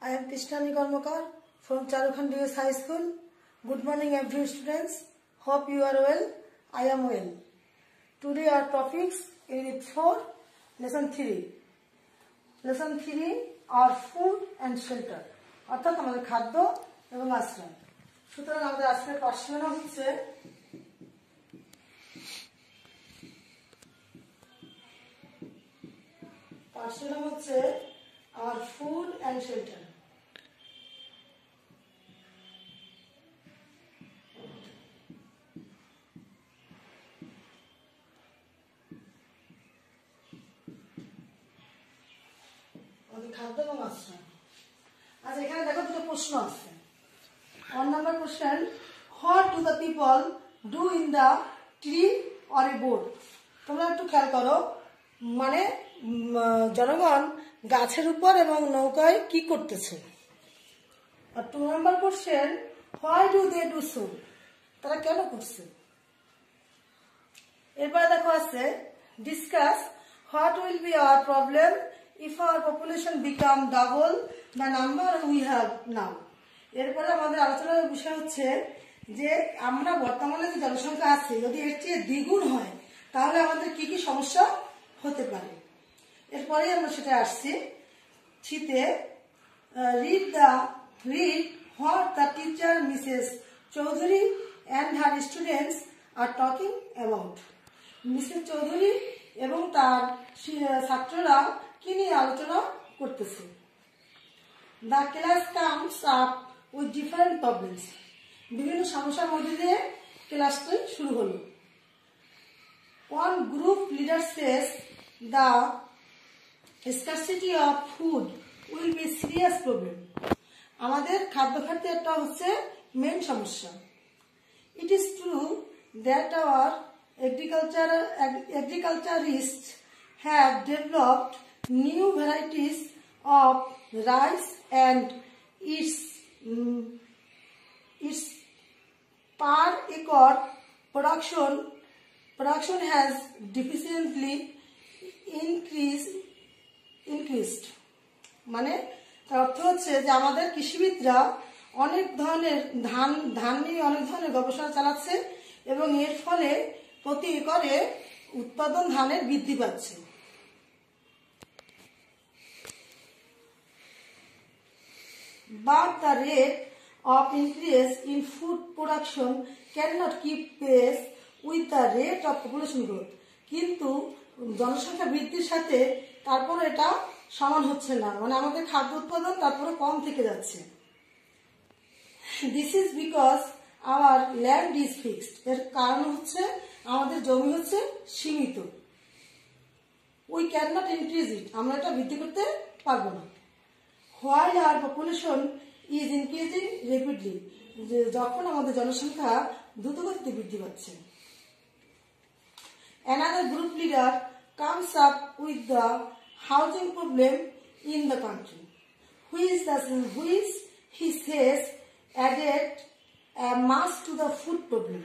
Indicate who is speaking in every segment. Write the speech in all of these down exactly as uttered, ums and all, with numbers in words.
Speaker 1: I am Krishnani Karmakar from Charukhand D S High School. Good morning, every students. Hope you are well. I am well. Today our topics Unit four, Lesson three. Lesson three are food and shelter. অর্থাৎ আমাদের খাদ্য এবং আশ্রয়। সুতরাং আমাদের আজকের পাঠ্যক্রম হচ্ছে পাঠ্যক্রম হচ্ছে our food and shelter. খাদ্য এবং আশ্রয়। আজ এখানে দেখো দুটো প্রশ্ন আছে। One number question: What do the people do in the tree or a boat? তোমরা একটু খেয়াল করো, মানে জনগণ গাছের উপর এবং নৌকায় কি করতেছে। আর two number question: Why do they do so? তারা কেন করছে। এরপরে দেখো আছে discuss what will be our problem if our population become double the number we have now. এরপরে আমাদের আলোচনার বিষয় হচ্ছে যে আমরা বর্তমানে যে জনসংখ্যা আছে যদি এর চেয়ে দ্বিগুণ হয় তাহলে আমাদের কি কি সমস্যা হতে পারে। এরপরে আমরা সেটা আসছি শীতে read the read what the teacher Mrs Chowdhury and her students are talking about. Mrs Chowdhury এবং তার ছাত্ররা কি নিয়ে আলোচনা করতেছে। The class comes up with different problems. বিভিন্ন সমস্যার মধ্যে দিয়ে ক্লাসটি শুরু হলো। One group leader says the scarcity of food will be serious problem. আমাদের খাদ্য ঘাটতি একটা হচ্ছে মেন সমস্যা। It is true that our agriculture agriculturists have developed new varieties of rice and its um, its per acre production production has deficiently increased increased মানে তার অর্থ হচ্ছে যে আমাদের কৃষিবিদরা অনেক ধরনের ধান ধান নিয়ে অনেক ধরনের গবেষণা চালাচ্ছে এবং এর ফলে প্রতি একরে উৎপাদন ধানের বৃদ্ধি পাচ্ছে। But the rate of increase in food production cannot keep pace with the rate of population growth. কিন্তু জনসংখ্যা বৃদ্ধির সাথে তারপর এটা সমান হচ্ছে না, মানে আমাদের খাদ্য উৎপাদন তারপরে কম থেকে যাচ্ছে। This is because our land is fixed. এর কারণ হচ্ছে আমাদের জমি হচ্ছে সীমিত। We cannot increase it. আমরা এটা বৃদ্ধি করতে পারবো না। While our population is increasing rapidly. যখন আমাদের জনসংখ্যা দ্রুতগতিতে বৃদ্ধি পাচ্ছে। Another group leader comes up with the housing problem in the country, which does which he says added a mass to the food problem.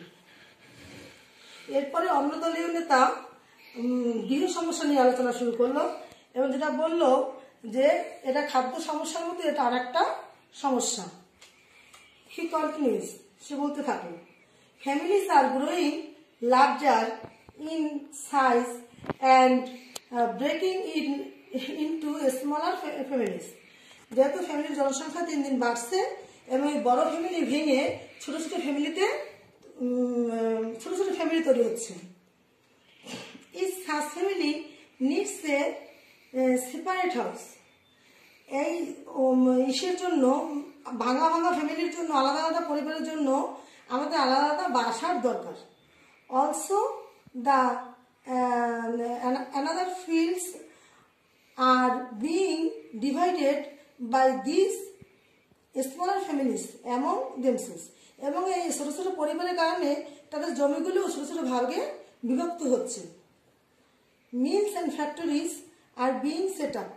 Speaker 1: এরপরে অন্য দলীয় নেতা গৃহ সমস্যা নিয়ে আলোচনা শুরু করলো এবং যেটা বললো যে এটা খাদ্য সমস্যার মধ্যে এটা আর একটা সমস্যা। হি কন্টিনিউস, সে বলতে থাকে families are growing larger in size and breaking in into smaller families. যেহেতু ফ্যামিলির জনসংখ্যা দিন দিন বাড়ছে এবং এই বড় ফ্যামিলি ভেঙে ছোট ছোট ফ্যামিলিতে ছোট ছোট ফ্যামিলি তৈরি হচ্ছে। Is first family needs a separate house. এই ইসের জন্য ভাঙা ভাঙা ফ্যামিলির জন্য আলাদা আলাদা পরিবারের জন্য আমাদের আলাদা আলাদা বাসার দরকার। Also the another fields are being divided by these smaller families among themselves. এবং এই ছোট ছোট পরিবারের কারণে তাদের জমিগুলো ছোট ছোট ভাগে বিভক্ত হচ্ছে। Mills and factories are being set up.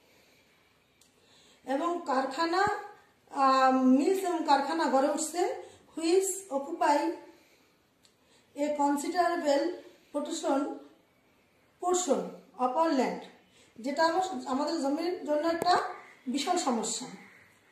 Speaker 1: এবং কারখানা মিলস এবং কারখানা গড়ে উঠছে which occupy a considerable portion portion of our land, যেটা আমাদের জমির জন্য একটা বিশাল সমস্যা।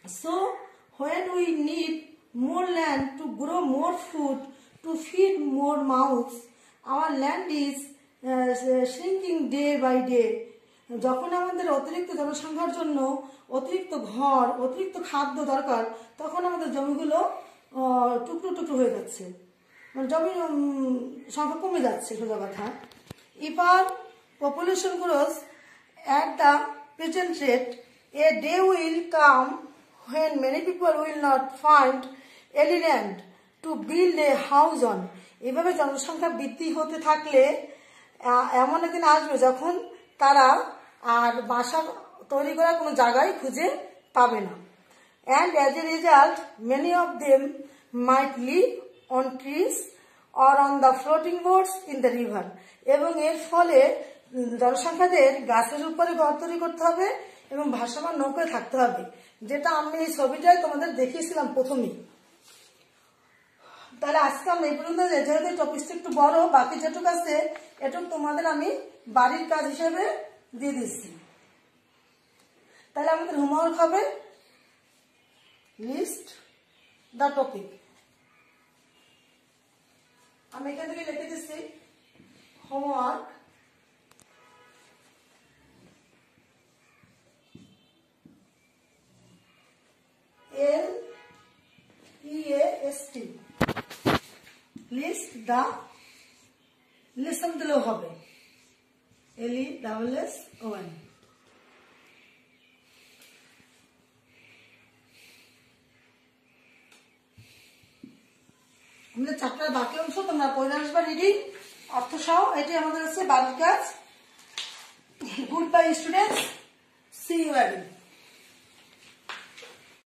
Speaker 1: So when we need more land to grow more food, to feed more mouths, our land is uh, shrinking day by day. যখন আমাদের অতিরিক্ত জনসংখ্যার জন্য অতিরিক্ত ঘর, অতিরিক্ত খাদ্য দরকার, তখন আমাদের জমিগুলো টুকরো টুকরো হয়ে যাচ্ছে, মানে জমির সংখ্যা কমে যাচ্ছে সোজা কথা। If our population grows at the present rate, a day will come when many people will not find any land to build a house on. এভাবে জনসংখ্যা বৃদ্ধি হতে থাকলে এমন একদিন আসবে যখন তারা আর বাসা তৈরি করার কোনো জায়গায় খুঁজে পাবে না। And as a result, many of them might live on trees or on the floating boats in the river. এবং এর ফলে জনসংখ্যাদের গাছের উপরে ঘর তৈরি করতে হবে এবং ভাসমান নৌকায় থাকতে হবে, যেটা আমি এই ছবিটায় তোমাদের দেখিয়েছিলাম প্রথমেই। তাহলে আজকে আমরা এই পর্যন্ত, যেহেতু টপিকটা একটু বড়, বাকি যেটুকু আছে এটুকু তোমাদের আমি বাড়ির কাজ হিসেবে দিয়ে দিচ্ছি। তাহলে আমাদের হোমওয়ার্ক হবে লিস্ট দ্য টপিক। আমি এখান থেকে লিখে দিচ্ছি homework L E S T, list দা, লিসন দিলেও হবে, L E double S O N. আমাদের চ্যাপ্টার বাকি অংশ তোমরা পড়ে আসবা রিডিং অর্থ সহ। এটি আমাদের হচ্ছে বাড়ির কাজ। Good bye students, see you again.